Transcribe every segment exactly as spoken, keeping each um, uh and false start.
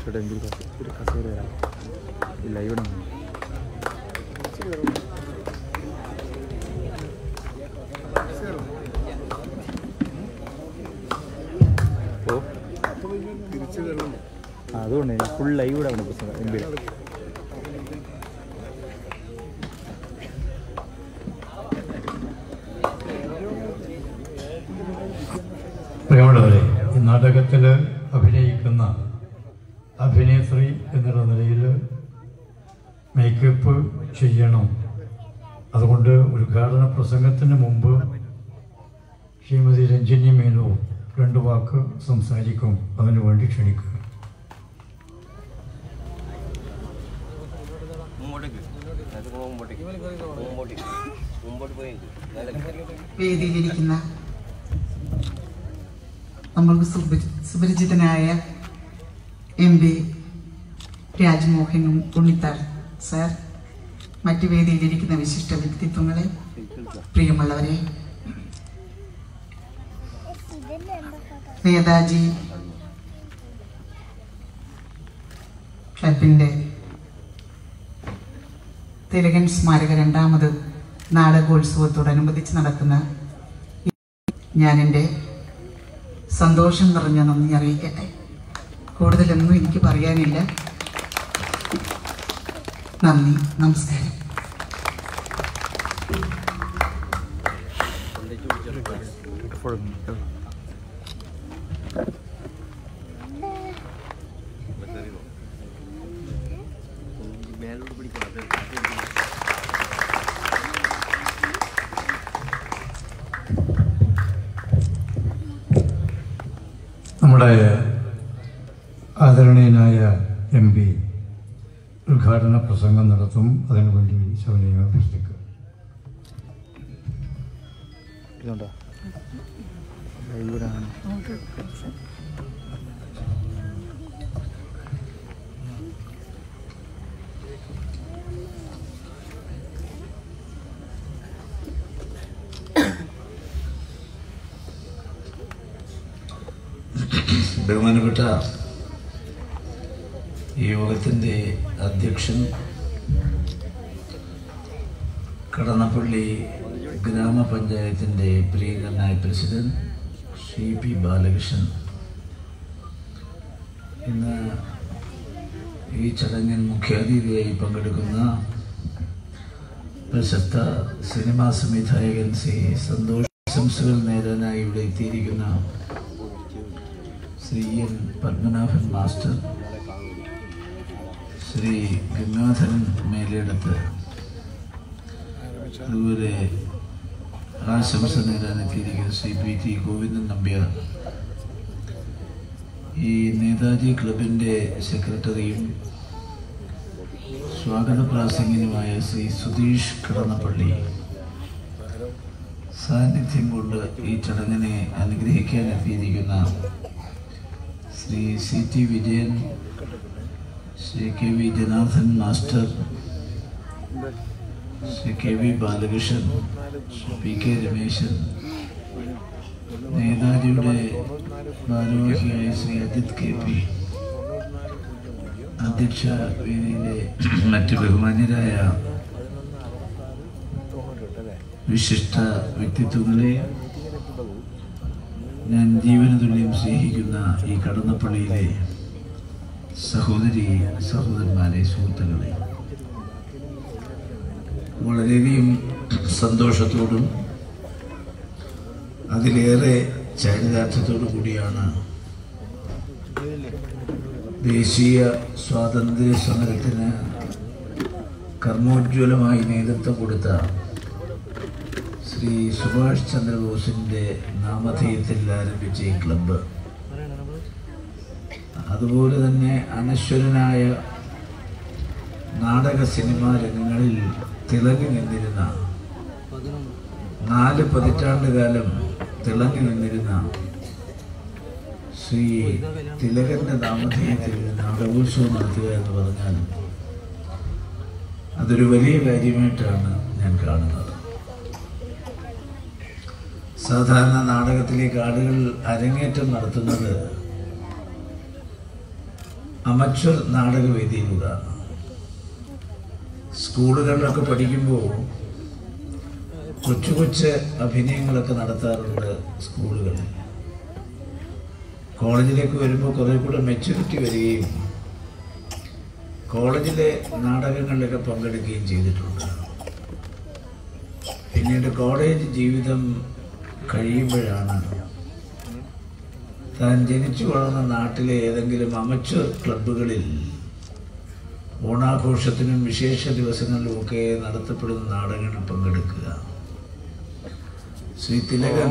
ഒരു കസേര വരാം ഇല്ല ഇവിടെ ഓ അതുകൊണ്ട് ഫുൾ ലൈവ് ഇവിടെ ആണ് പ്രശ്നം എം ബിയിൽ. പ്രിയമുള്ളവരെ, ഈ നാടകത്തിൽ അഭിനയിക്കുന്ന അഭിനേത്രി എന്നുള്ള നിലയിൽ മേക്കപ്പ് ചെയ്യണം. അതുകൊണ്ട് ഉദ്ഘാടന പ്രസംഗത്തിന് മുമ്പ് ശ്രീമതി രഞ്ജിനി മേനു രണ്ട് വാക്ക് സംസാരിക്കും. അതിനു വേണ്ടി ക്ഷണിക്കുക. വേദിയിലിരിക്കുന്ന നമ്മൾക്ക് സുപരിചിതനായ M P Rajmohan Unnithan sir, മറ്റു വേദിയിലിരിക്കുന്ന വിശിഷ്ട വ്യക്തിത്വങ്ങളെ, പ്രിയമുള്ളവരെ, നേതാജി ക്ലബിൻ്റെ തിലകൻ സ്മാരക രണ്ടാമത് നാടകോത്സവത്തോടനുബന്ധിച്ച് നടക്കുന്ന ഞാൻ എൻ്റെ സന്തോഷം നിറഞ്ഞ നന്ദി അറിയിക്കട്ടെ. കൂടുതലൊന്നും എനിക്ക് പറയാനില്ല. നന്ദി, നമസ്കാരം. നമ്മുടെ ആദരണീയനായ എം പി ഉദ്ഘാടന പ്രസംഗം നടത്തും. അതിനുവേണ്ടി സൗകര്യം അഭ്യർത്ഥിക്കുക. ബഹുമാനപ്പെട്ട ഈ യോഗത്തിൻ്റെ അധ്യക്ഷൻ, കടന്നപ്പള്ളി ഗ്രാമപഞ്ചായത്തിൻ്റെ പ്രിയങ്കരനായ പ്രസിഡന്റ് ശ്രീ പി ബാലകൃഷ്ണൻ, ഇന്ന് ഈ ചടങ്ങിൽ മുഖ്യാതിഥിയായി പങ്കെടുക്കുന്ന പ്രശസ്ത സിനിമാ സംവിധായകൻ ശ്രീ സന്തോഷ്, ആശംസകൾ നേരാനായി ഇവിടെ എത്തിയിരിക്കുന്ന ശ്രീ എൻ പത്മനാഭൻ മാസ്റ്റർ, ശ്രീ ഗംഗാധരൻ മേലെടുത്ത്, അതുപോലെ ആശംസ നേടാനെത്തിയിരിക്കുന്ന ശ്രീ പി ടി ഗോവിന്ദൻ നമ്പ്യാർ, ഈ നേതാജി ക്ലബിൻ്റെ സെക്രട്ടറിയും സ്വാഗത പ്രാസംഗികനുമായ ശ്രീ സുധീഷ് കടന്നപ്പള്ളി, സാന്നിധ്യം കൊണ്ട് ഈ ചടങ്ങിനെ അനുഗ്രഹിക്കാൻ എത്തിയിരിക്കുന്ന Shri C T Vijayan, Shri K V Janardhan master, Shri K V Balakrishnan, Shri P K Rameshan, നേതാജിയുടെ ഭാരവാഹിയായ ശ്രീ അജിത് കെ പി, അധ്യക്ഷ വേദിയിലെ മറ്റ് ബഹുമാന്യരായ വിശിഷ്ട വ്യക്തിത്വങ്ങളെ, ഞാൻ ജീവനതുല്യം സ്നേഹിക്കുന്ന ഈ കടന്നപ്പള്ളിയിലെ സഹോദരി സഹോദരന്മാരെ, സുഹൃത്തുക്കളെ, വളരെയധികം സന്തോഷത്തോടും അതിലേറെ ചാരിതാർത്ഥ്യത്തോടു കൂടിയാണ് ദേശീയ സ്വാതന്ത്ര്യ സമരത്തിന് കർമ്മോജ്വലമായി നേതൃത്വം കൊടുത്ത ശ്രീ സുഭാഷ് ചന്ദ്രബോസിൻ്റെ നാമധേയത്തിൽ ആരംഭിച്ച ഈ ക്ലബ്ബ്, അതുപോലെ തന്നെ അനശ്വരനായ നാടക സിനിമാ രംഗങ്ങളിൽ തിളങ്ങി നിന്നിരുന്ന, നാല് പതിറ്റാണ്ട് കാലം തിളങ്ങി നിന്നിരുന്ന ശ്രീ തിലകന്റെ നാമധേയത്തിൽ നാടകോത്സവം നടത്തുക എന്ന് പറഞ്ഞാൽ അതൊരു വലിയ കാര്യമായിട്ടാണ് ഞാൻ കാണുന്നത്. സാധാരണ നാടകത്തിലേക്ക് ആളുകൾ അരങ്ങേറ്റം നടത്തുന്നത് അമച്വർ നാടകവേദിയിലൂടെ സ്കൂളുകളിലൊക്കെ പഠിക്കുമ്പോൾ കൊച്ചു കൊച്ചു അഭിനയങ്ങളൊക്കെ നടത്താറുണ്ട് സ്കൂളുകളിൽ. കോളേജിലേക്ക് വരുമ്പോൾ കുറേ കൂടെ മെച്യൂരിറ്റി വരികയും കോളേജിലെ നാടകങ്ങളിലൊക്കെ പങ്കെടുക്കുകയും ചെയ്തിട്ടുണ്ട്. പിന്നീട് കോളേജ് ജീവിതം കഴിയുമ്പോഴാണ് താൻ ജനിച്ചു വളർന്ന നാട്ടിലെ ഏതെങ്കിലും അമച്വർ ക്ലബ്ബുകളിൽ ഓണാഘോഷത്തിനും വിശേഷ ദിവസങ്ങളിലുമൊക്കെ നടത്തപ്പെടുന്ന നാടകങ്ങളിൽ പങ്കെടുക്കുക. ശ്രീ തിലകൻ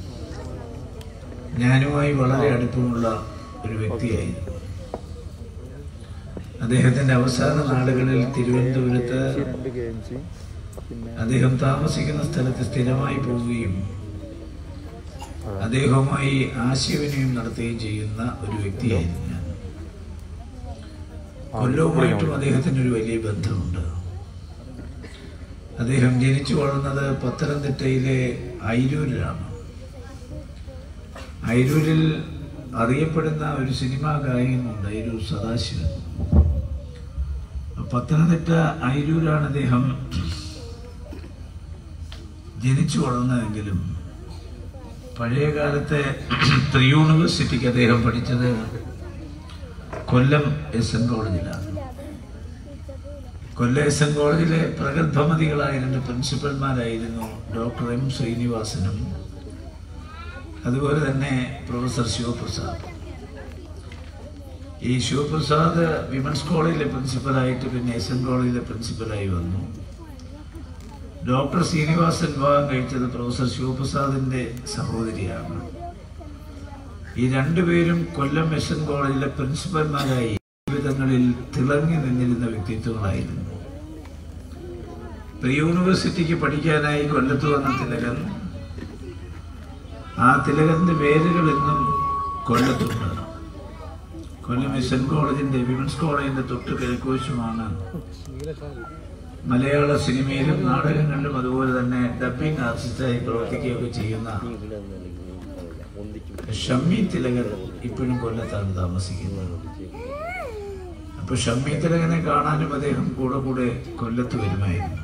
ഞാനുമായി വളരെ അടുപ്പമുള്ള ഒരു വ്യക്തിയായിരുന്നു. അദ്ദേഹത്തിൻ്റെ അവസാന നാളുകളിൽ തിരുവനന്തപുരത്ത് അദ്ദേഹം താമസിക്കുന്ന സ്ഥലത്ത് സ്ഥിരമായി പോവുകയും അദ്ദേഹവുമായി ആശയവിനിമയം നടത്തുകയും ചെയ്യുന്ന ഒരു വ്യക്തിയായിരുന്നു ഞാൻ. കൊല്ലവുമായിട്ടും അദ്ദേഹത്തിന് ഒരു വലിയ ബന്ധമുണ്ട്. അദ്ദേഹം ജനിച്ചു വളർന്നത് പത്തനംതിട്ടയിലെ അയിരൂരിലാണ്. അയിരൂരിൽ അറിയപ്പെടുന്ന ഒരു സിനിമാ ഗായകനുണ്ട്, അയിരൂർ സദാശിവൻ. പത്തനംതിട്ട അയിരൂരാണ് അദ്ദേഹം ജനിച്ചു വളർന്നതെങ്കിലും പഴയകാലത്തെ ത്രി യൂണിവേഴ്സിറ്റിക്ക് അദ്ദേഹം പഠിച്ചത് കൊല്ലം എസ് എൻ കോളേജിലാണ്. കൊല്ലം എസ് എൻ കോളേജിലെ പ്രഗത്ഭമതികളായ രണ്ട് പ്രിൻസിപ്പൽമാരായിരുന്നു ഡോക്ടർ എം ശ്രീനിവാസനും അതുപോലെ തന്നെ പ്രൊഫസർ ശിവപ്രസാദ്. ഈ ശിവപ്രസാദ് വിമൻസ് കോളേജിലെ പ്രിൻസിപ്പലായിട്ട് പിന്നെ എസ് എൻ കോളേജിലെ പ്രിൻസിപ്പലായി വന്നു. ഡോക്ടർ ശ്രീനിവാസൻ വിവാഹം കഴിച്ചത് പ്രൊഫസർ ശിവപ്രസാദിന്റെ സഹോദരിയാണ്. ഈ രണ്ടുപേരും കൊല്ലം എസ് എൻ കോളേജിലെ പ്രിൻസിപ്പൽമാരായി ജീവിതങ്ങളിൽ തിളങ്ങി നിന്നിരുന്ന വ്യക്തിത്വങ്ങളായിരുന്നു. പ്രീ യൂണിവേഴ്സിറ്റിക്ക് പഠിക്കാനായി കൊല്ലത്ത് വന്ന തിലകൻ, ആ തിലകന്റെ വേരുകൾ ഇന്നും കൊല്ലത്തുണ്ട്. കൊല്ലം എസ് എൻ കോളേജിന്റെ വിമൻസ് കോളേജിന്റെ തൊട്ട് കിഴക്കുവശമാണ് മലയാള സിനിമയിലും നാടകങ്ങളിലും അതുപോലെ തന്നെ ഡബ്ബിംഗ് ആർട്ടിസ്റ്റായി പ്രവർത്തിക്കുകയൊക്കെ ചെയ്യുന്ന ഷമ്മി തിലകൻ ഇപ്പോഴും കൊല്ലത്താണ് താമസിക്കുന്നത്. അപ്പൊ ഷമ്മി തിലകനെ കാണാനും അദ്ദേഹം കൂടെ കൂടെ കൊല്ലത്ത് വരുമായിരുന്നു.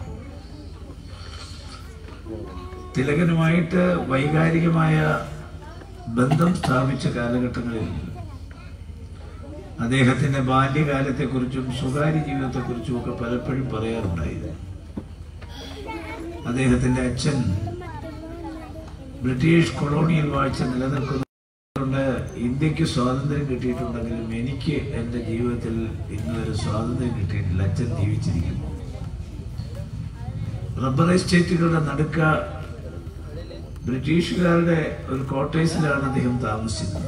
തിലകനുമായിട്ട് വൈകാരികമായ ബന്ധം സ്ഥാപിച്ച കാലഘട്ടങ്ങളിൽ അദ്ദേഹത്തിന്റെ ബാല്യകാലത്തെക്കുറിച്ചും സ്വകാര്യ ജീവിതത്തെക്കുറിച്ചും ഒക്കെ പലപ്പോഴും പറയാറുണ്ടായിരുന്നു. അദ്ദേഹത്തിന്റെ അച്ഛൻ ബ്രിട്ടീഷ് കൊളോണിയൽ വാഴ്ച നിലനിൽക്കുന്നതുകൊണ്ട് ഇന്ത്യക്ക് സ്വാതന്ത്ര്യം കിട്ടിയിട്ടുണ്ടെങ്കിലും എനിക്ക് എൻ്റെ ജീവിതത്തിൽ ഇന്നുവരെ സ്വാതന്ത്ര്യം കിട്ടിയിട്ടില്ല. അച്ഛൻ ജീവിച്ചിരിക്കുന്നു. റബ്ബർ എസ്റ്റേറ്റുകളുടെ നടുക്ക ബ്രിട്ടീഷുകാരുടെ ഒരു ക്വാർട്ടേഴ്സിലാണ് അദ്ദേഹം താമസിച്ചത്.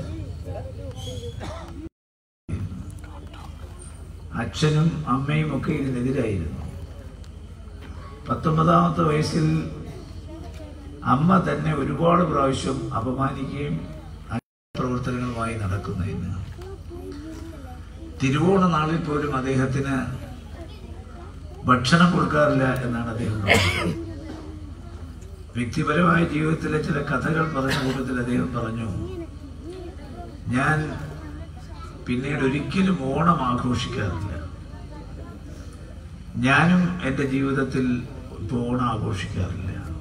അച്ഛനും അമ്മയും ഒക്കെ ഇതിനെതിരായിരുന്നു. പത്തൊമ്പതാമത്തെ വയസ്സിൽ അമ്മ തന്നെ ഒരുപാട് പ്രാവശ്യം അപമാനിക്കുകയും പ്രവർത്തനങ്ങളുമായി നടക്കുന്നതിന് തിരുവോണ നാളിൽ പോലും അദ്ദേഹത്തിന് ഭക്ഷണം കൊടുക്കാറില്ല എന്നാണ് അദ്ദേഹം പറഞ്ഞത്. വ്യക്തിപരമായ ജീവിതത്തിലെ ചില കഥകൾ പറഞ്ഞ കൂട്ടത്തിൽ അദ്ദേഹം പറഞ്ഞു, ഞാൻ പിന്നീട് ഒരിക്കലും ഓണം ആഘോഷിക്കാറില്ല. ഞാനും എൻ്റെ ജീവിതത്തിൽ ഇപ്പോൾ ഓണം ആഘോഷിക്കാറില്ല.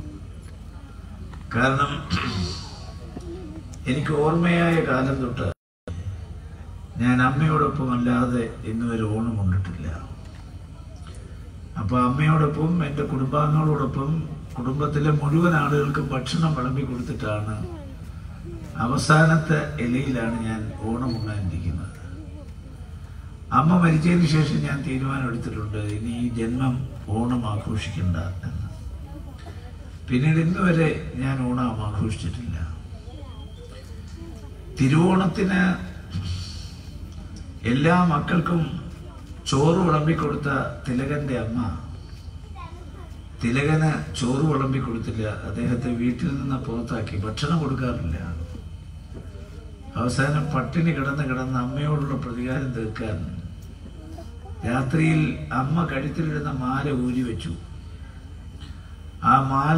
കാരണം എനിക്ക് ഓർമ്മയായ കാലം തൊട്ട് ഞാൻ അമ്മയോടൊപ്പം അല്ലാതെ ഇന്നുവരെ ഓണം കൊണ്ടിട്ടില്ല. അപ്പോൾ അമ്മയോടൊപ്പം എൻ്റെ കുടുംബാംഗങ്ങളോടൊപ്പം കുടുംബത്തിലെ മുഴുവൻ ആളുകൾക്കും ഭക്ഷണം വിളമ്പി കൊടുത്തിട്ടാണ് അവസാനത്തെ ഇലയിലാണ് ഞാൻ ഓണം ഉണ്ണാനിരിക്കുന്നത്. അമ്മ മരിച്ചതിന് ശേഷം ഞാൻ തീരുമാനം എടുത്തിട്ടുണ്ട്, ഇനി ഈ ജന്മം ഓണം ആഘോഷിക്കണ്ട എന്ന്. പിന്നീട് ഇന്ന് വരെ ഞാൻ ഓണം ആഘോഷിച്ചിട്ടില്ല. തിരുവോണത്തിന് എല്ലാ മക്കൾക്കും ചോറ് വിളമ്പിക്കൊടുത്ത തിലകന്റെ അമ്മ തിലകന് ചോറ് വിളമ്പിക്കൊടുത്തില്ല. അദ്ദേഹത്തെ വീട്ടിൽ നിന്ന് പുറത്താക്കി, ഭക്ഷണം കൊടുക്കാറില്ല. അവസാനം പട്ടിണി കിടന്ന് കിടന്ന് അമ്മയോടുള്ള പ്രതികാരം തീർക്കാൻ രാത്രിയിൽ അമ്മ കഴുത്തിലിടുന്ന മാല ഊരി വെച്ചു. ആ മാല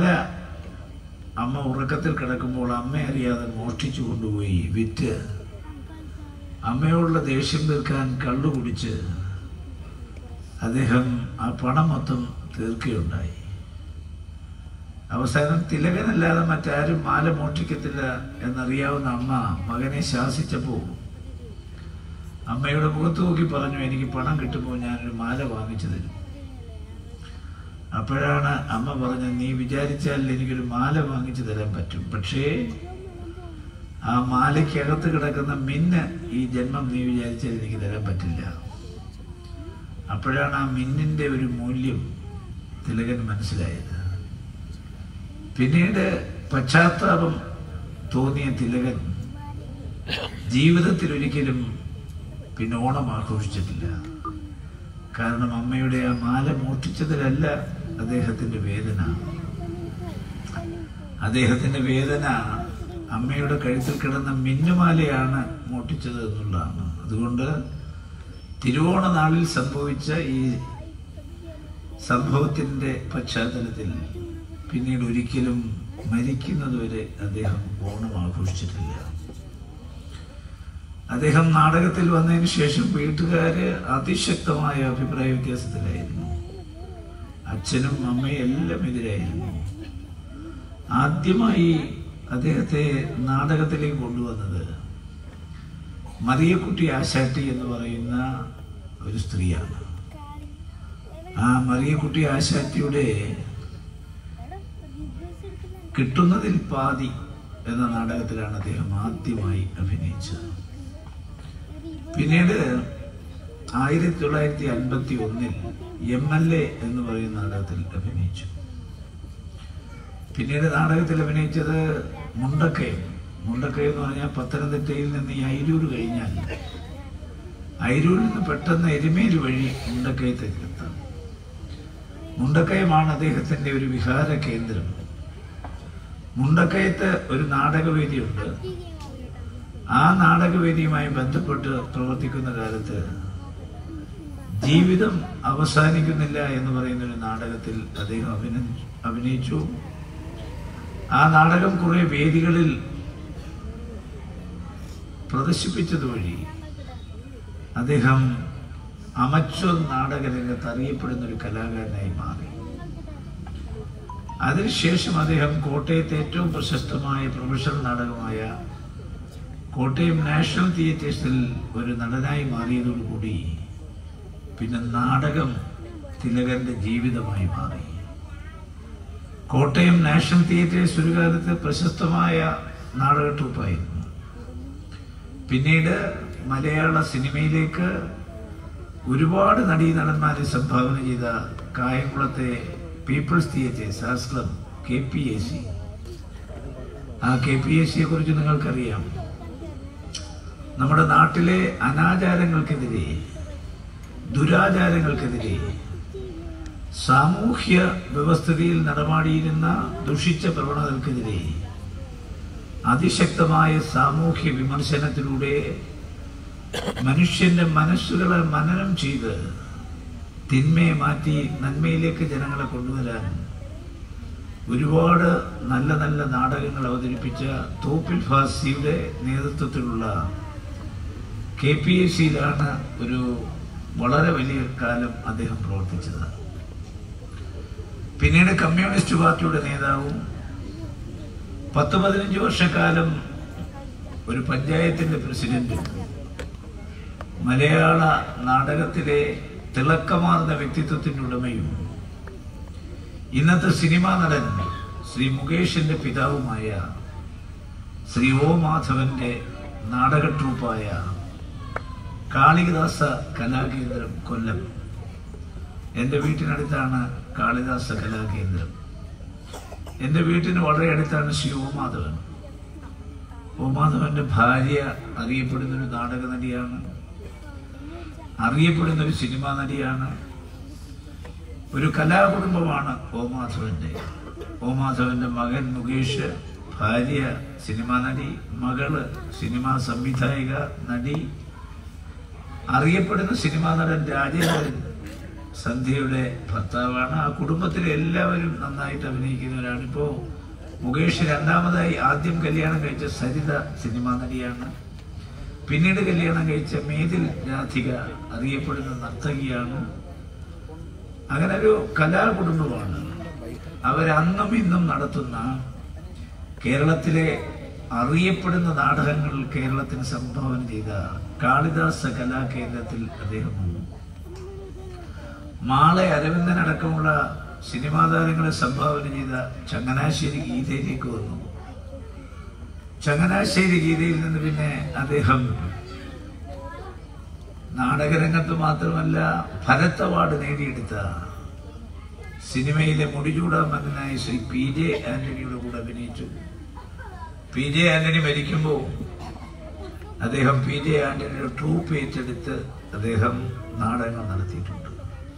അമ്മ ഉറക്കത്തിൽ കിടക്കുമ്പോൾ അമ്മ അറിയാതെ മോഷ്ടിച്ചു കൊണ്ടുപോയി വിറ്റ് അമ്മയോടുള്ള ദേഷ്യം തീർക്കാൻ കള്ളു കുടിച്ച് അദ്ദേഹം ആ പണം മൊത്തം തീർക്കുകയുണ്ടായി. അവസാനം തിലകനല്ലാതെ മറ്റാരും മാല മോഷ്ടിക്കത്തില്ല എന്നറിയാവുന്ന അമ്മ മകനെ ശാസിച്ചപ്പോൾ അമ്മയുടെ മുഖത്ത് നോക്കി പറഞ്ഞു, എനിക്ക് പണം കിട്ടുമ്പോൾ ഞാനൊരു മാല വാങ്ങിച്ചു തരും. അപ്പോഴാണ് അമ്മ പറഞ്ഞത്, നീ വിചാരിച്ചാൽ എനിക്കൊരു മാല വാങ്ങിച്ചു തരാൻ പറ്റും, പക്ഷേ ആ മാലയ്ക്കകത്ത് കിടക്കുന്ന മിന്ന് ഈ ജന്മം നീ വിചാരിച്ചാൽ എനിക്ക് തരാൻ പറ്റില്ല. അപ്പോഴാണ് ആ മിന്നിൻ്റെ ഒരു മൂല്യം തിലകൻ മനസ്സിലായത്. പിന്നീട് പശ്ചാത്താപം തോന്നിയ തിലകൻ ജീവിതത്തിൽ ഒരിക്കലും പിന്നെ ഓണം ആഘോഷിച്ചിട്ടില്ല. കാരണം അമ്മയുടെ ആ മാല മോഷ്ടിച്ചതിലല്ല അദ്ദേഹത്തിൻ്റെ വേദന. അദ്ദേഹത്തിൻ്റെ വേദന അമ്മയുടെ കഴുത്തിൽ കിടന്ന മിന്നുമാലയാണ് മോഷ്ടിച്ചത് എന്നുള്ളതാണ്. അതുകൊണ്ട് തിരുവോണ നാളിൽ സംഭവിച്ച ഈ സംഭവത്തിൻ്റെ പശ്ചാത്തലത്തിൽ പിന്നീട് ഒരിക്കലും മരിക്കുന്നതുവരെ അദ്ദേഹം ഓണം ആഘോഷിച്ചിട്ടില്ല. അദ്ദേഹം നാടകത്തിൽ വന്നതിന് ശേഷം വീട്ടുകാര് അതിശക്തമായ അഭിപ്രായ വ്യത്യാസത്തിലായിരുന്നു. അച്ഛനും അമ്മയും എല്ലാം എതിരായിരുന്നു. ആദ്യമായി അദ്ദേഹത്തെ നാടകത്തിലേക്ക് കൊണ്ടുവന്നത് മറിയക്കുട്ടി ആശാട്ടി എന്ന് പറയുന്ന ഒരു സ്ത്രീയാണ്. ആ മറിയക്കുട്ടി ആശാട്ടിയുടെ കിട്ടുന്നതിൽ പാതി എന്ന നാടകത്തിലാണ് അദ്ദേഹം ആദ്യമായി അഭിനയിച്ചത്. പിന്നീട് ആയിരത്തി തൊള്ളായിരത്തി അൻപത്തി ഒന്നിൽ എം എൽ എ എന്ന് പറയുന്ന നാടകത്തിൽ അഭിനയിച്ചു. പിന്നീട് നാടകത്തിൽ അഭിനയിച്ചത് മുണ്ടക്കയം. മുണ്ടക്കയം എന്ന് പറഞ്ഞാൽ പത്തനംതിട്ടയിൽ നിന്ന് ഈ അയിരൂർ കഴിഞ്ഞാൽ അയിരൂരിൽ നിന്ന് പെട്ടെന്ന് എരുമേലി വഴി മുണ്ടക്കയത്തേക്ക് എത്താം. മുണ്ടക്കയമാണ് അദ്ദേഹത്തിന്റെ ഒരു വിഹാര കേന്ദ്രം. മുണ്ടക്കയത്ത് ഒരു നാടകവേദിയുണ്ട്. ആ നാടകവേദിയുമായി ബന്ധപ്പെട്ട് പ്രവർത്തിക്കുന്ന കാലത്ത് ജീവിതം അവസാനിക്കുന്നില്ല എന്ന് പറയുന്ന ഒരു നാടകത്തിൽ അദ്ദേഹം അഭിന അഭിനയിച്ചു. ആ നാടകം കുറെ വേദികളിൽ പ്രദർശിപ്പിച്ചതുവഴി അദ്ദേഹം അമച്വർ നാടകരംഗത്ത് അറിയപ്പെടുന്ന ഒരു കലാകാരനായി മാറി. അതിനുശേഷം അദ്ദേഹം കോട്ടയത്തെ ഏറ്റവും പ്രശസ്തമായ പ്രൊഫഷണൽ നാടകമായ കോട്ടയം നാഷണൽ തിയേറ്റേഴ്സിൽ ഒരു നടനായി മാറിയതോടുകൂടി പിന്നെ നാടകം തിലകന്റെ ജീവിതമായി മാറി. കോട്ടയം നാഷണൽ തിയേറ്റേഴ്സ് ഒരു കാലത്ത് പ്രശസ്തമായ നാടക ട്രൂപ്പായിരുന്നു. പിന്നീട് മലയാള സിനിമയിലേക്ക് ഒരുപാട് നടീനടന്മാരെ സംഭാവന ചെയ്ത കായംകുളത്തെ people's theatres arts club K P A C, ആ കെ പി എ സിയെ കുറിച്ച് നിങ്ങൾക്കറിയാം. നമ്മുടെ നാട്ടിലെ അനാചാരങ്ങൾക്കെതിരെ, ദുരാചാരങ്ങൾക്കെതിരെ, സാമൂഹ്യ വ്യവസ്ഥിതിയിൽ നടമാടിയിരുന്ന ദുഷിച്ച പ്രവണതകൾക്കെതിരെ അതിശക്തമായ സാമൂഹ്യ വിമർശനത്തിലൂടെ മനുഷ്യന്റെ മനസ്സുകളെ മനനം ചെയ്ത് തിന്മയെ മാറ്റി നന്മയിലേക്ക് ജനങ്ങളെ കൊണ്ടുവരാൻ ഒരുപാട് നല്ല നല്ല നാടകങ്ങൾ അവതരിപ്പിച്ച തോപ്പിൽ ഫാസിയുടെ നേതൃത്വത്തിലുള്ള കെ പി എ സിയിലാണ് ഒരു വളരെ വലിയ കാലം അദ്ദേഹം പ്രവർത്തിച്ചത്. പിന്നീട് കമ്മ്യൂണിസ്റ്റ് പാർട്ടിയുടെ നേതാവും പത്ത് പതിനഞ്ച് വർഷക്കാലം ഒരു പഞ്ചായത്തിന്റെ പ്രസിഡന്റും മലയാള നാടകത്തിലെ തിളക്കമാർന്ന വ്യക്തിത്വത്തിന്റെ ഉടമയും ഇന്നത്തെ സിനിമാ നടൻ ശ്രീ മുകേഷിന്റെ പിതാവുമായ ശ്രീ ഓ മാധവന്റെ നാടക ട്രൂപ്പായ കാളിദാസ കലാകേന്ദ്രം കൊല്ലം. എൻ്റെ വീട്ടിനടുത്താണ് കാളിദാസ കലാകേന്ദ്രം. എൻ്റെ വീട്ടിന് വളരെ അടുത്താണ് ശ്രീ ഓമാധവൻ. ഓമാധവന്റെ ഭാര്യ അറിയപ്പെടുന്നൊരു നാടക നടിയാണ്, അറിയപ്പെടുന്നൊരു സിനിമാ നടിയാണ്. ഒരു കലാകുടുംബമാണ് ഓമാധവന്റെ. ഓമാധവന്റെ മകൻ മുകേഷ്, ഭാര്യ സിനിമാ നടി, മകള് സിനിമാ സംവിധായിക നടി, അറിയപ്പെടുന്ന സിനിമാ നടൻ രാജേന്ദ്രൻ സന്ധ്യയുടെ ഭർത്താവാണ്. ആ കുടുംബത്തിലെ എല്ലാവരും നന്നായിട്ട് അഭിനയിക്കുന്നവരാണ്. ഇപ്പോൾ മുകേഷ് രണ്ടാമതായി ആദ്യം കല്യാണം കഴിച്ച സരിത സിനിമാ നടിയാണ്. പിന്നീട് കല്യാണം കഴിച്ച മേതിൽ രാധിക അറിയപ്പെടുന്ന നർത്തകിയാണ്. അങ്ങനെ ഒരു കലാകുടുംബമാണ്. അവരന്നും ഇന്നും നടത്തുന്ന കേരളത്തിലെ അറിയപ്പെടുന്ന നാടകങ്ങൾ കേരളത്തിന് സംഭാവന ചെയ്ത കാളിദാസ കലാകേന്ദ്രത്തിൽ അദ്ദേഹം വന്നു. മാളെ അരവിന്ദൻ അടക്കമുള്ള സിനിമാ താരങ്ങളെ സംഭാവന ചെയ്ത ചങ്ങനാശ്ശേരി ഗീതയിലേക്ക് വന്നു. ചങ്ങനാശ്ശേരി ഗീതയിൽ നിന്ന് പിന്നെ അദ്ദേഹം നാടകരംഗത്ത് മാത്രമല്ല ഭരത് അവാർഡ് നേടിയെടുത്ത സിനിമയിലെ മുടിചൂടാ മകനായ ശ്രീ പി ജെ ആന്റണിയുടെ കൂടെ അഭിനയിച്ചു. പി ജെ ആന്റണി മരിക്കുമ്പോൾ അദ്ദേഹം പി ജെ ആന്റണിയുടെ ട്രൂപ്പ് ഏറ്റെടുത്ത് അദ്ദേഹം നാടകങ്ങൾ നടത്തിയിട്ടുണ്ട്.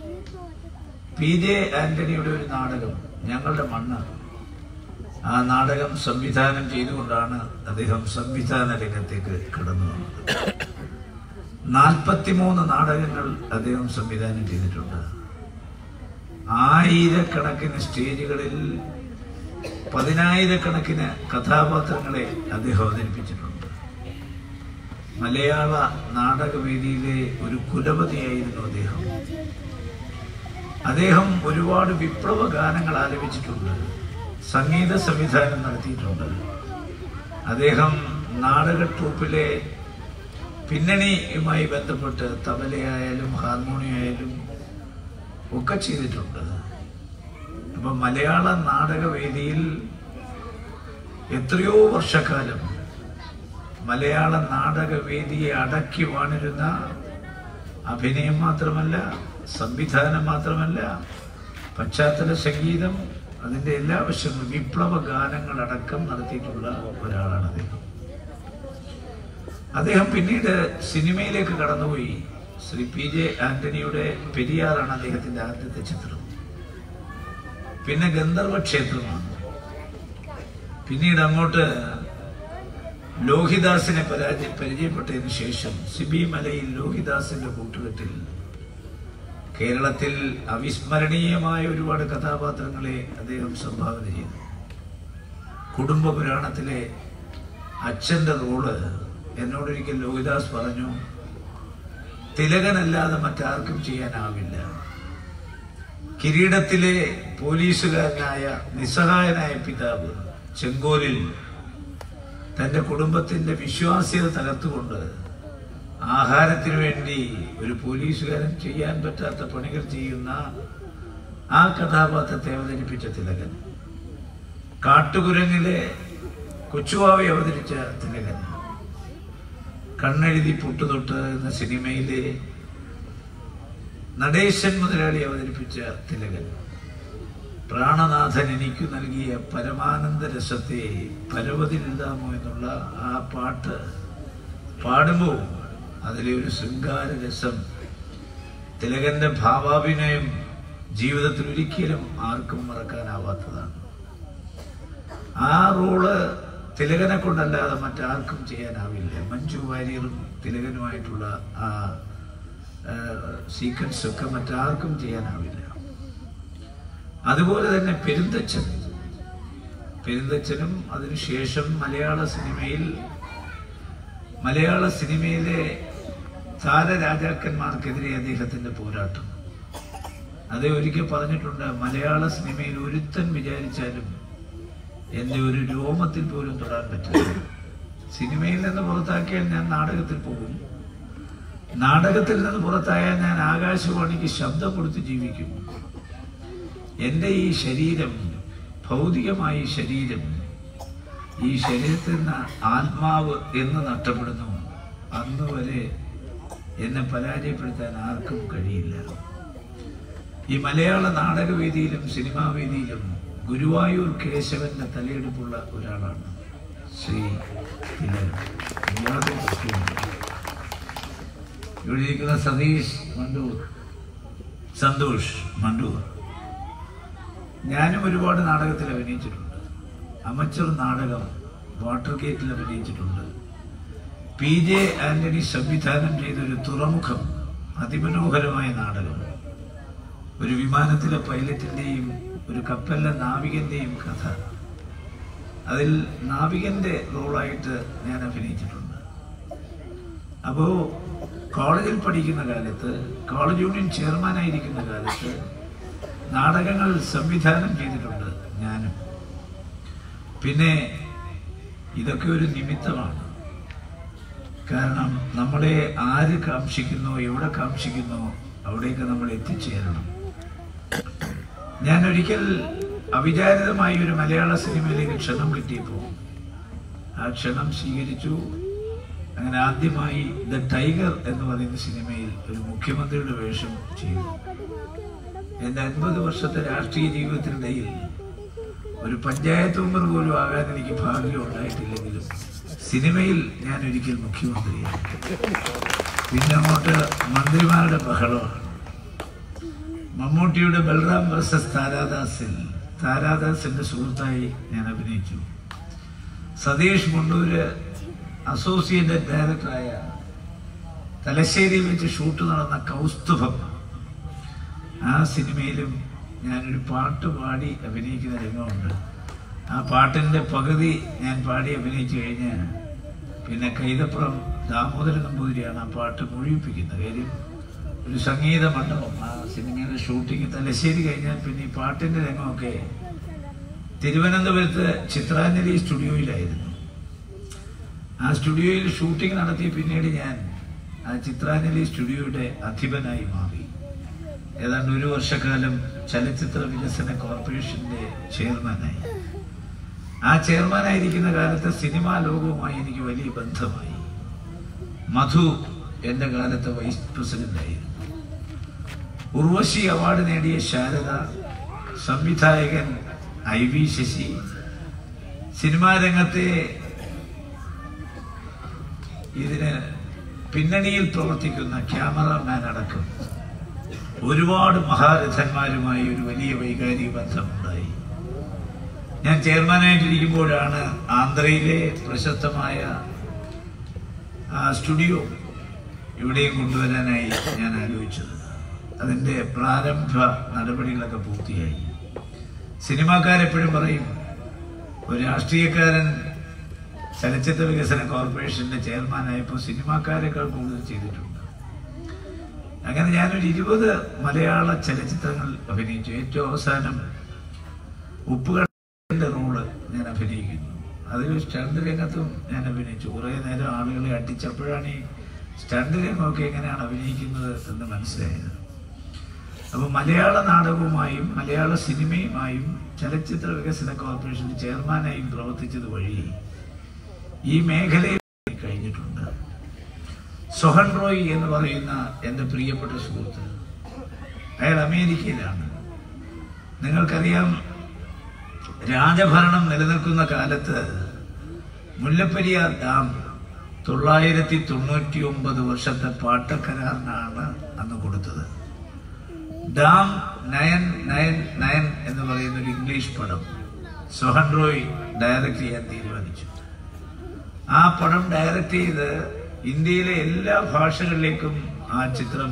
പി ജെ ആന്റണിയുടെ ഒരു നാടകം ഞങ്ങളുടെ മണ്ണ്, ആ നാടകം സംവിധാനം ചെയ്തുകൊണ്ടാണ് അദ്ദേഹം സംവിധാന രംഗത്തേക്ക് കടന്നു വന്നത്. നാൽപ്പത്തിമൂന്ന് നാടകങ്ങൾ അദ്ദേഹം സംവിധാനം ചെയ്തിട്ടുണ്ട്. ആയിരക്കണക്കിന് സ്റ്റേജുകളിൽ പതിനായിരക്കണക്കിന് കഥാപാത്രങ്ങളെ അദ്ദേഹം അവതരിപ്പിച്ചിട്ടുണ്ട്. മലയാള നാടകവേദിയിലെ ഒരു കുലപതിയായിരുന്നു അദ്ദേഹം. അദ്ദേഹം ഒരുപാട് വിപ്ലവ ഗാനങ്ങൾ ആലപിച്ചിട്ടുണ്ട്, സംഗീത സംവിധാനം നടത്തിയിട്ടുണ്ട്. അദ്ദേഹം നാടക ട്രൂപ്പിലെ പിന്നണിയുമായി ബന്ധപ്പെട്ട് തബലയായാലും ഹാർമോണിയായാലും ഒക്കെ ചെയ്തിട്ടുണ്ട്. അപ്പം മലയാള നാടകവേദിയിൽ എത്രയോ വർഷക്കാലം മലയാള നാടകവേദിയെ അടക്കി വാണിരുന്ന അഭിനയം മാത്രമല്ല, സംവിധാനം മാത്രമല്ല, പശ്ചാത്തല സംഗീതം, അതിൻ്റെ എല്ലാ വശങ്ങളും വിപ്ലവ ഗാനങ്ങളടക്കം നടത്തിയിട്ടുള്ള ഒരാളാണ് അദ്ദേഹം. അദ്ദേഹം പിന്നീട് സിനിമയിലേക്ക് കടന്നുപോയി. ശ്രീ പി ജെ ആന്റണിയുടെ പെരിയാറാണ് അദ്ദേഹത്തിന്റെ ആദ്യത്തെ ചിത്രം. പിന്നെ ഗന്ധർവ ക്ഷേത്രമാണ്. പിന്നീട് അങ്ങോട്ട് ലോഹിദാസിനെ പരാജയ പരിചയപ്പെട്ടതിന് ശേഷം സിബി മലയിൽ ലോഹിദാസിന്റെ കൂട്ടുകെട്ടിൽ കേരളത്തിൽ അവിസ്മരണീയമായ ഒരുപാട് കഥാപാത്രങ്ങളെ അദ്ദേഹം സംഭാവന ചെയ്തു. കുടുംബ പുരാണത്തിലെ അച്ഛൻ്റെ റോള് എന്നോടൊരിക്കൽ ലോഹിദാസ് പറഞ്ഞു, തിലകനല്ലാതെ മറ്റാർക്കും ചെയ്യാനാവില്ല. കിരീടത്തിലെ പോലീസുകാരനായ നിസ്സഹായനായ പിതാവ് ചെങ്കോലിൽ തൻ്റെ കുടുംബത്തിൻ്റെ വിശ്വാസ്യത തകർത്തുകൊണ്ട് ആഹാരത്തിനു വേണ്ടി ഒരു പോലീസുകാരൻ ചെയ്യാൻ പറ്റാത്ത പണികൾ ചെയ്യുന്ന ആ കഥാപാത്രത്തെ അവതരിപ്പിച്ച തിലകൻ, കാട്ടുകുരങ്ങിലെ കൊച്ചുവാവെ അവതരിച്ച തിലകൻ, കണ്ണെഴുതി പൊട്ടുതൊട്ട് എന്ന സിനിമയിലെ നടേശൻ മുതലാളി അവതരിപ്പിച്ച തിലകൻ, പ്രാണനാഥൻ എനിക്ക് നൽകിയ പരമാനന്ദ രസത്തെ പരവതിലെഴുതാമോ എന്നുള്ള ആ പാട്ട് പാടുമ്പോൾ അതിലെ ഒരു ശൃംഗാര രസം, തിലകന്റെ ഭാവാഭിനയം ജീവിതത്തിൽ ഒരിക്കലും ആർക്കും മറക്കാനാവാത്തതാണ്. ആ റോള് തിലകനെ കൊണ്ടല്ലാതെ മറ്റാർക്കും ചെയ്യാനാവില്ല. മഞ്ജു വാര്യറും തിലകനുമായിട്ടുള്ള ആ സീക്വൻസ് ഒക്കെ മറ്റാർക്കും ചെയ്യാനാവില്ല. അതുപോലെ തന്നെ പെരുന്തച്ഛൻ പെരുന്തച്ഛനും അതിനുശേഷം മലയാള സിനിമയിൽ മലയാള സിനിമയിലെ താരരാജാക്കന്മാർക്കെതിരെ അദ്ദേഹത്തിന്റെ പോരാട്ടം. അത് ഒരിക്കൽ പറഞ്ഞിട്ടുണ്ട്, മലയാള സിനിമയിൽ ഒരുത്തൻ വിചാരിച്ചാലും എന്റെ ഒരു രോമത്തിൽ പോലും തൊടാൻ പറ്റില്ല. സിനിമയിൽ നിന്ന് പുറത്താക്കിയാൽ ഞാൻ നാടകത്തിൽ പോകും, നാടകത്തിൽ നിന്ന് പുറത്തായാൽ ഞാൻ ആകാശവാണിക്ക് ശബ്ദം കൊടുത്ത് ജീവിക്കും. എൻ്റെ ഈ ശരീരം, ഭൗതികമായ ശരീരം, ഈ ശരീരത്തിൽ നിന്ന് ആത്മാവ് എന്ന് നഷ്ടപ്പെടുന്നു, അന്ന് വരെ എന്നെ പരാജയപ്പെടുത്താൻ ആർക്കും കഴിയില്ല. ഈ മലയാള നാടകവേദിയിലും സിനിമാ വേദിയിലും ഗുരുവായൂർ കേശവന്റെ തലയെടുപ്പുള്ള ഒരാളാണ് ശ്രീ തിലകൻ. യാതൊരു പ്രശ്നവുമില്ല. ഇവിടെ ഇരിക്കുന്ന സതീഷ് മണ്ടൂർ, സന്തോഷ് മണ്ടൂർ, ഞാനും ഒരുപാട് നാടകത്തിൽ അഭിനയിച്ചിട്ടുണ്ട്. അമച്ചർ നാടകം വാട്ടർ ഗേറ്റിൽ അഭിനയിച്ചിട്ടുണ്ട്. പി ജെ ആന്റണി സംവിധാനം ചെയ്തൊരു തുറമുഖം, അതിമനോഹരമായ നാടകം, ഒരു വിമാനത്തിലെ പൈലറ്റിന്റെയും ഒരു കപ്പലിലെ നാവികന്റെയും കഥ. അതിൽ നാവികന്റെ റോളായിട്ട് ഞാൻ അഭിനയിച്ചിട്ടുണ്ട്. അപ്പോൾ കോളേജിൽ പഠിക്കുന്ന കാലത്ത്, കോളേജ് യൂണിയൻ ചെയർമാനായിരിക്കുന്ന കാലത്ത് നാടകങ്ങൾ സംവിധാനം ചെയ്തിട്ടുണ്ട് ഞാനും. പിന്നെ ഇതൊക്കെ ഒരു നിമിത്തമാണ്. കാരണം നമ്മളെ ആര് കാംക്ഷിക്കുന്നോ, എവിടെ കാംക്ഷിക്കുന്നോ അവിടേക്ക് നമ്മൾ എത്തിച്ചേരണം. ഞാൻ ഒരിക്കൽ അവിചാരിതമായി ഒരു മലയാള സിനിമയിലേക്ക് ക്ഷണം കിട്ടിയപ്പോൾ ആ ക്ഷണം സ്വീകരിച്ചു. അങ്ങനെ ആദ്യമായി ദ ടൈഗർ എന്ന് പറയുന്ന സിനിമയിൽ ഒരു മുഖ്യമന്ത്രിയുടെ വേഷം ചെയ്തു. എൻ്റെ അൻപത് വർഷത്തെ രാഷ്ട്രീയ ജീവിതത്തിനിടയിൽ ഒരു പഞ്ചായത്ത് മെമ്പർ പോലും ആകാൻ എനിക്ക് ഭാഗ്യം ഉണ്ടായിട്ടില്ലെങ്കിലും സിനിമയിൽ ഞാൻ ഒരിക്കൽ മുഖ്യമന്ത്രിയാണ്. പിന്നെ അങ്ങോട്ട് മന്ത്രിമാരുടെ ബഹളമാണ്. മമ്മൂട്ടിയുടെ ബൽറാം വേഴ്സസ് താരാദാസിൽ താരാദാസിന്റെ സുഹൃത്തായി ഞാൻ അഭിനയിച്ചു. സതീഷ് മുണ്ടൂര് അസോസിയേറ്റ് ഡയറക്ടറായ തലശ്ശേരിയിൽ വെച്ച് ഷൂട്ട് നടന്ന കൗസ്തുഭം, ആ സിനിമയിലും ഞാനൊരു പാട്ട് പാടി അഭിനയിക്കുന്ന രംഗമുണ്ട്. ആ പാട്ടിൻ്റെ പകുതി ഞാൻ പാടി അഭിനയിച്ചു കഴിഞ്ഞാൽ പിന്നെ കൈതപ്പുറം ദാമോദരൻ നമ്പൂതിരിയാണ് ആ പാട്ട് മുഴുവിപ്പിക്കുന്നത്. കാര്യം ഒരു സംഗീത മണ്ഡപം, ആ സിനിമയുടെ ഷൂട്ടിങ് തലശ്ശേരി കഴിഞ്ഞാൽ പിന്നെ ഈ പാട്ടിൻ്റെ രംഗമൊക്കെ തിരുവനന്തപുരത്ത് ചിത്രാഞ്ജലി സ്റ്റുഡിയോയിലായിരുന്നു. ആ സ്റ്റുഡിയോയിൽ ഷൂട്ടിംഗ് നടത്തി പിന്നീട് ഞാൻ ആ ചിത്രാഞ്ജലി സ്റ്റുഡിയോയുടെ അധിപനായി മാറി. ഏതാണ്ട് ഒരു വർഷക്കാലം ചലച്ചിത്ര വികസന കോർപ്പറേഷന്റെ ചെയർമാനായി. ആ ചെയർമാനായിരിക്കുന്ന കാലത്ത് സിനിമാ ലോകവുമായി എനിക്ക് വലിയ ബന്ധമായി. മധു എൻ്റെ കാലത്ത് വൈസ് പ്രസിഡന്റായിരുന്നു. ഉർവശി അവാർഡ് നേടിയ ശാരദ, സംവിധായകൻ ഐ വി ശശി, സിനിമാ രംഗത്തെ ഇതിന് പിന്നണിയിൽ പ്രവർത്തിക്കുന്ന ക്യാമറാമാൻ അടക്കം ഒരുപാട് മഹാരഥന്മാരുമായി ഒരു വലിയ വൈകാരിക ബന്ധമുണ്ടായി. ഞാൻ ചെയർമാനായിട്ടിരിക്കുമ്പോഴാണ് ആന്ധ്രയിലെ പ്രശസ്തമായ ആ സ്റ്റുഡിയോ ഇവിടെയും കൊണ്ടുവരാനായി ഞാൻ ആലോചിച്ചത്. അതിൻ്റെ പ്രാരംഭ നടപടികളൊക്കെ പൂർത്തിയായി. സിനിമാക്കാരെപ്പോഴും പറയും ഒരു രാഷ്ട്രീയക്കാരൻ ചലച്ചിത്ര വികസന കോർപ്പറേഷന്റെ ചെയർമാനായപ്പോൾ സിനിമാക്കാരെക്കാൾ കൂടുതൽ ചെയ്തിട്ടുണ്ട്. അങ്ങനെ ഞാനൊരു ഇരുപത് മലയാള ചലച്ചിത്രങ്ങൾ അഭിനയിച്ചു. ഏറ്റവും അവസാനം ഉപ്പുകടലിന്റെ റോള് ഞാൻ അഭിനയിക്കുന്നു. അതിൽ സ്റ്റണ്ട് രംഗത്തും ഞാൻ അഭിനയിച്ചു. കുറേ നേരം ആളുകളെ അടിച്ചപ്പോഴാണ് ഈ സ്റ്റണ്ട് രംഗമൊക്കെ എങ്ങനെയാണ് അഭിനയിക്കുന്നത് എന്ന് മനസ്സിലായത്. അപ്പോൾ മലയാള നാടകവുമായും മലയാള സിനിമയുമായും ചലച്ചിത്ര വികസന കോർപ്പറേഷൻ ചെയർമാനായും പ്രവർത്തിച്ചത് വഴി ഈ മേഖലയിൽ കഴിഞ്ഞിട്ടുണ്ട്. സൊഹൻ റോയ് എന്ന് പറയുന്ന എൻ്റെ പ്രിയപ്പെട്ട സുഹൃത്ത്, അയാൾ അമേരിക്കയിലാണ്. നിങ്ങൾക്കറിയാം, രാജഭരണം നിലനിൽക്കുന്ന കാലത്ത് മുല്ലപ്പെരിയാർ ഡാം തൊള്ളായിരത്തി തൊണ്ണൂറ്റി ഒമ്പത് വർഷത്തെ പാട്ടക്കരാറിനാണ് അന്ന് കൊടുത്തത്. ഡാം നയൻ നയൻ നയൻ എന്ന് പറയുന്ന ഒരു ഇംഗ്ലീഷ് പടം സൊഹൻ റോയ് ഡയറക്റ്റ് ചെയ്യാൻ തീരുമാനിച്ചു. ആ പടം ഡയറക്റ്റ് ചെയ്ത് ഇന്ത്യയിലെ എല്ലാ ഭാഷകളിലേക്കും ആ ചിത്രം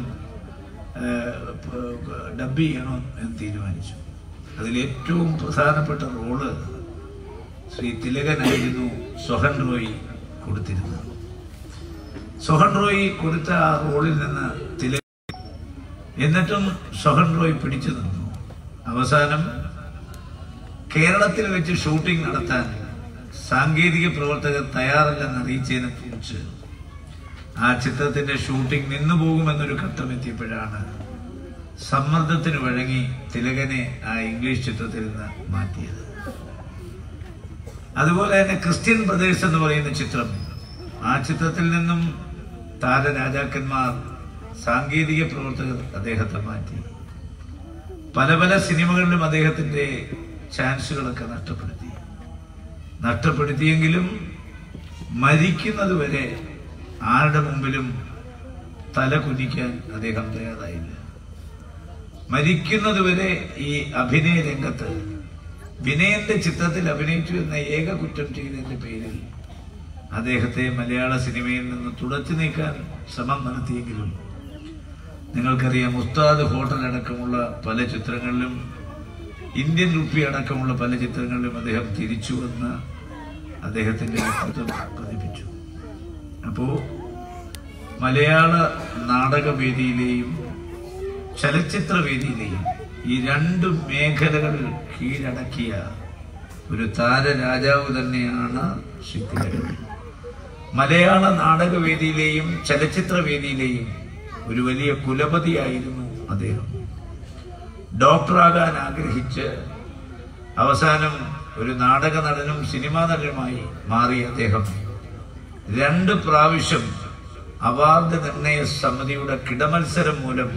ഡബ് ചെയ്യണം എന്ന് തീരുമാനിച്ചു. അതിലേറ്റവും പ്രധാനപ്പെട്ട റോള് ശ്രീ തിലകനായിരുന്നു സൊഹൻ റോയ് കൊടുത്തിരുന്നത്. സൊഹൻ റോയ് കൊടുത്ത ആ റോളിൽ നിന്ന് തിലകൻ, എന്നിട്ടും സൊഹൻ റോയ് പിടിച്ചു നിന്നു. അവസാനം കേരളത്തിൽ വെച്ച് ഷൂട്ടിംഗ് നടത്താൻ സാങ്കേതിക പ്രവർത്തകർ തയ്യാറല്ലെന്ന് അറിയിച്ചതിനെ കുറിച്ച് ആ ചിത്രത്തിന്റെ ഷൂട്ടിംഗ് നിന്നുപോകുമെന്നൊരു ഘട്ടം എത്തിയപ്പോഴാണ് സമ്മർദ്ദത്തിന് വഴങ്ങി തിലകനെ ആ ഇംഗ്ലീഷ് ചിത്രത്തിൽ നിന്ന് മാറ്റിയത്. അതുപോലെ തന്നെ ക്രിസ്ത്യൻ ബ്രദേഴ്സ് എന്ന് പറയുന്ന ചിത്രം, ആ ചിത്രത്തിൽ നിന്നും താരരാജാക്കന്മാർ, സാങ്കേതിക പ്രവർത്തകർ അദ്ദേഹത്തെ മാറ്റി. പല പല സിനിമകളിലും അദ്ദേഹത്തിന്റെ ചാൻസുകളൊക്കെ നഷ്ടപ്പെടുത്തി നഷ്ടപ്പെടുത്തിയെങ്കിലും മരിക്കുന്നത് വരെ ആരുടെ മുമ്പിലും തല കുനിക്കാൻ അദ്ദേഹം തയ്യാറായില്ല. മരിക്കുന്നത് വരെ ഈ അഭിനയ രംഗത്ത് വിനയന്റെ ചിത്രത്തിൽ അഭിനയിച്ചു എന്ന ഏക കുറ്റം ചെയ്തതിന്റെ പേരിൽ അദ്ദേഹത്തെ മലയാള സിനിമയിൽ നിന്ന് തുടച്ചു നീക്കാൻ ശ്രമം നടത്തിയെങ്കിലും നിങ്ങൾക്കറിയാം, ഉസ്താദ് ഹോട്ടൽ അടക്കമുള്ള പല ചിത്രങ്ങളിലും, ഇന്ത്യൻ റുപ്പി അടക്കമുള്ള പല ചിത്രങ്ങളിലും അദ്ദേഹം തിരിച്ചു വന്ന് അദ്ദേഹത്തിന്റെ വ്യക്തിത്വം പതിപ്പിച്ചു. അപ്പോ മലയാള നാടകവേദിയിലെയും ചലച്ചിത്രവേദിയിലെയും ഈ രണ്ട് മേഖലകളിൽ കീഴടക്കിയ ഒരു താരരാജാവ് തന്നെയാണ് ശ്രീ തിലകൻ. മലയാള നാടകവേദിയിലെയും ചലച്ചിത്രവേദിയിലെയും ഒരു വലിയ കുലപതിയായിരുന്നു അദ്ദേഹം. ഡോക്ടറാകാൻ ആഗ്രഹിച്ച് അവസാനം ഒരു നാടക നടനും സിനിമാ നടനുമായി മാറിയ അദ്ദേഹം രണ്ട് പ്രാവശ്യം അവാർഡ് നിർണയ സമിതിയുടെ കിടമത്സരം മൂലം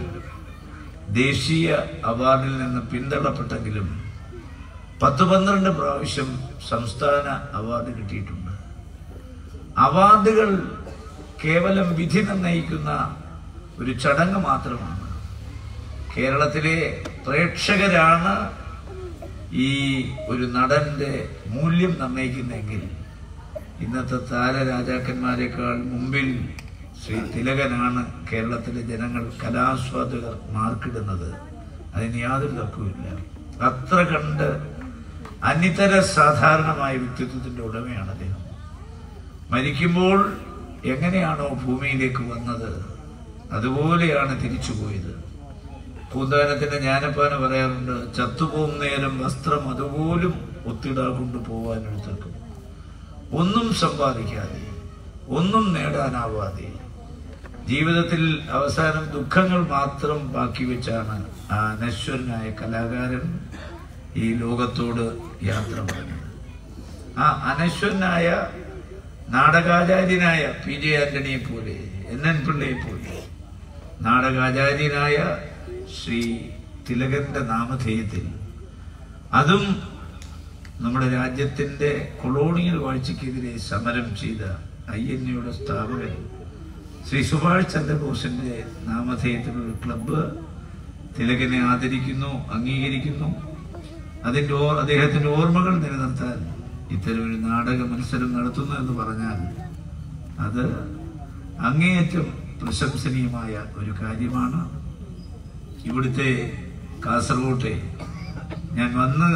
ദേശീയ അവാർഡിൽ നിന്ന് പിന്തള്ളപ്പെട്ടെങ്കിലും പത്ത് പന്ത്രണ്ട് പ്രാവശ്യം സംസ്ഥാന അവാർഡ് കിട്ടിയിട്ടുണ്ട്. അവാർഡുകൾ കേവലം വിധി നിർണയിക്കുന്ന ഒരു ചടങ്ങ് മാത്രമാണ്. കേരളത്തിലെ പ്രേക്ഷകരാണ് ഈ ഒരു നടന്റെ മൂല്യം നിർണയിക്കുന്നെങ്കിൽ ഇന്നത്തെ താരരാജാക്കന്മാരെക്കാൾ മുമ്പിൽ ശ്രീ തിലകനാണ് കേരളത്തിലെ ജനങ്ങൾ, കലാസ്വാദകർ മാർക്കിടുന്നത്. അതിന് യാതൊരു തർക്കവുമില്ല. അത്ര കണ്ട് അനിതര സാധാരണമായ വ്യക്തിത്വത്തിന്റെ ഉടമയാണ് അദ്ദേഹം. മരിക്കുമ്പോൾ എങ്ങനെയാണോ ഭൂമിയിലേക്ക് വന്നത് അതുപോലെയാണ് തിരിച്ചുപോയത്. പൂന്താനത്തിന്റെ ജ്ഞാനപ്പാന പറയാറുണ്ട്, ചത്തുപോകും നേരം വസ്ത്രം അതുപോലും ഒത്തിടാ കൊണ്ടുപോകാൻ എഴുത്തർക്കും. ഒന്നും സമ്പാദിക്കാതെ, ഒന്നും നേടാനാവാതെ, ജീവിതത്തിൽ അവസാനം ദുഃഖങ്ങൾ മാത്രം ബാക്കി വെച്ചാണ് ആ അനശ്വരനായ കലാകാരൻ ഈ ലോകത്തോട് യാത്ര പറഞ്ഞത്. ആ അനശ്വരനായ നാടകാചാര്യനായ പി ജെ ആന്റണിയെ പോലെ, എൻ എൻ പിള്ളയെ പോലെ നാടകാചാര്യനായ ശ്രീ തിലകന്റെ നാമധേയത്തിൽ, അതും നമ്മുടെ രാജ്യത്തിന്റെ കൊളോണിയൽ വാഴ്ചയ്ക്കെതിരെ സമരം ചെയ്ത ഐ എൻ എയുടെ സ്ഥാപകൻ ശ്രീ സുഭാഷ് ചന്ദ്രബോസിന്റെ നാമധേയത്തിലുള്ള ക്ലബ്ബ് തിലകനെ ആദരിക്കുന്നു, അംഗീകരിക്കുന്നു. അതിൻ്റെ ഓർ അദ്ദേഹത്തിന്റെ ഓർമ്മകൾ നിലനിർത്താൻ ഇത്തരം ഒരു നാടക മത്സരം നടത്തുന്നു എന്ന് പറഞ്ഞാൽ അത് അങ്ങേയറ്റം പ്രശംസനീയമായ ഒരു കാര്യമാണ്. ഇവിടുത്തെ കാസർഗോട്ടെ ഞാൻ വന്ന്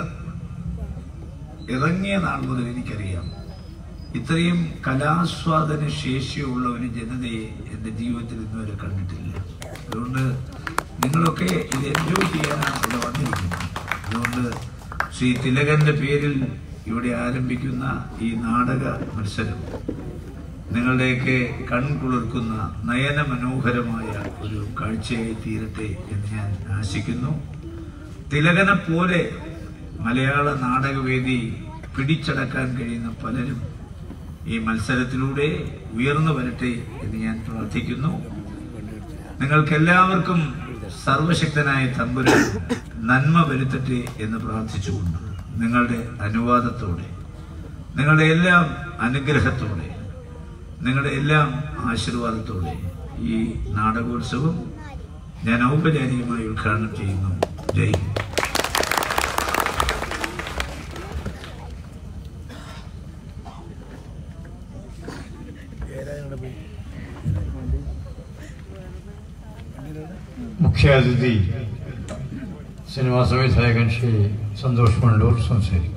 ഇറങ്ങിയ നാൾ മുതൽ എനിക്കറിയാം, ഇത്രയും കലാസ്വാദന ശേഷിയുള്ള ഒരു ജനതയെ എൻ്റെ ജീവിതത്തിൽ ഇന്നുവരെ കണ്ടിട്ടില്ല. അതുകൊണ്ട് നിങ്ങളൊക്കെ ഇത് എൻജോയ് ചെയ്യാനാണ് ഇവിടെ വന്നിരിക്കുന്നത്. അതുകൊണ്ട് ശ്രീ തിലകന്റെ പേരിൽ ഇവിടെ ആരംഭിക്കുന്ന ഈ നാടക മത്സരം നിങ്ങളുടെയൊക്കെ കൺകുളിർക്കുന്ന നയന മനോഹരമായ ഒരു കാഴ്ചയായി തീരട്ടെ എന്ന് ഞാൻ ആശിക്കുന്നു. തിലകനെ പോലെ മലയാള നാടകവേദി പിടിച്ചടക്കാൻ കഴിയുന്ന പലരും ഈ മത്സരത്തിലൂടെ ഉയർന്നു വരട്ടെ എന്ന് ഞാൻ പ്രാർത്ഥിക്കുന്നു. നിങ്ങൾക്കെല്ലാവർക്കും സർവശക്തനായ തമ്പുരാൻ നന്മ വരുത്തട്ടെ എന്ന് പ്രാർത്ഥിച്ചുകൊണ്ട്, നിങ്ങളുടെ അനുവാദത്തോടെ, നിങ്ങളുടെ എല്ലാം അനുഗ്രഹത്തോടെ, നിങ്ങളുടെ എല്ലാം ആശീർവാദത്തോടെ ഈ നാടകോത്സവം ഞാൻ ഔപചാരികമായി ഉദ്ഘാടനം ചെയ്യുന്നു. ജയ് ഹിന്ദ്. മുഖ്യാതിഥി സിനിമാ സംവിധായകൻ ശ്രീ സന്തോഷ് മണ്ടൂർ സംസാരിക്കും.